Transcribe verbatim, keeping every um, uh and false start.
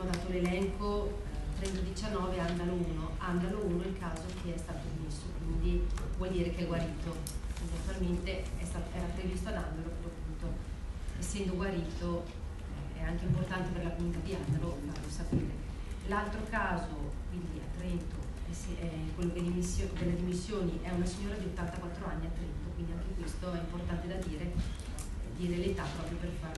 dato l'elenco eh, Trento diciannove, Andalo uno. Andalo uno è il caso che è stato dimesso, quindi vuol dire che è guarito. Quindi attualmente è stato, era previsto ad Andalo, però appunto essendo guarito eh, è anche importante per la comunità di Andalo farlo sapere. L'altro caso, quindi a Trento, è, se, è quello delle dimissioni, delle dimissioni, è una signora di ottantaquattro anni a Trento, quindi anche questo è importante da dire, dire l'età proprio per far